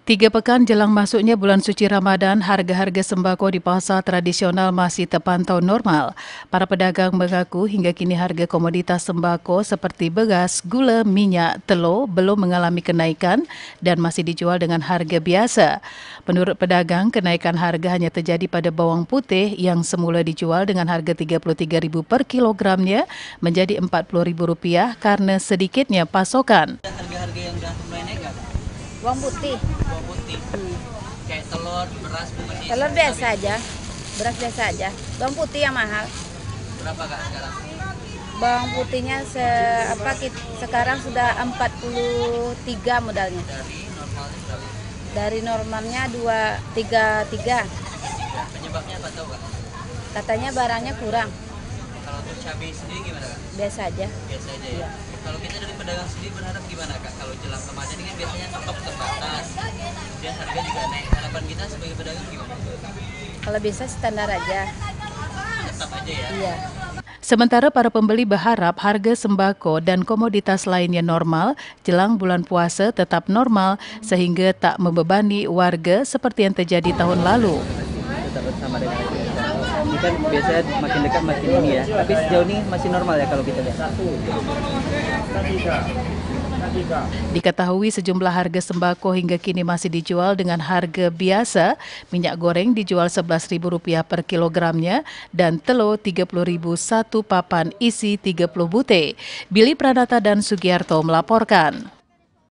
3 pekan jelang masuknya bulan suci Ramadan, harga-harga sembako di pasar tradisional masih terpantau normal. Para pedagang mengaku hingga kini harga komoditas sembako seperti beras, gula, minyak, telur belum mengalami kenaikan dan masih dijual dengan harga biasa. Menurut pedagang, kenaikan harga hanya terjadi pada bawang putih yang semula dijual dengan harga Rp33.000 per kilogramnya menjadi Rp40.000 karena sedikitnya pasokan. Harga-harga yang udah mulai naik nggak? Bawang putih. Bawang putih. Kayak telur, beras, masih Telur biasa aja, beras biasa aja. Bawang putih yang mahal. Berapa kak sekarang? Bawang putihnya sekarang sudah 43 modalnya. Dari normalnya berapa? Dari normalnya 233. Penyebabnya apa tahu kak? Katanya barangnya kurang. Kalau untuk cabai sendiri gimana kak? Biasa aja. Biasa aja ya. Kalau kita dari pedagang sendiri berharap gimana kak? Kalau jelang Ramadan ini kan biasanya stok terbatas, dan harga juga naik. Harapan kita sebagai pedagang gimana? Kalau bisa standar aja. Tetap aja ya. Iya. Sementara para pembeli berharap harga sembako dan komoditas lainnya normal jelang bulan puasa tetap normal sehingga tak membebani warga seperti yang terjadi tahun lalu. Tetap sama dengan biasa. Ini kan biasanya makin dekat makin ini ya. Tapi sejauh ini masih normal ya kalau kita lihat. Diketahui sejumlah harga sembako hingga kini masih dijual dengan harga biasa. Minyak goreng dijual Rp11.000 per kilogramnya dan telur Rp30.000 satu papan isi 30 butir. Billy Pranata dan Sugiarto melaporkan.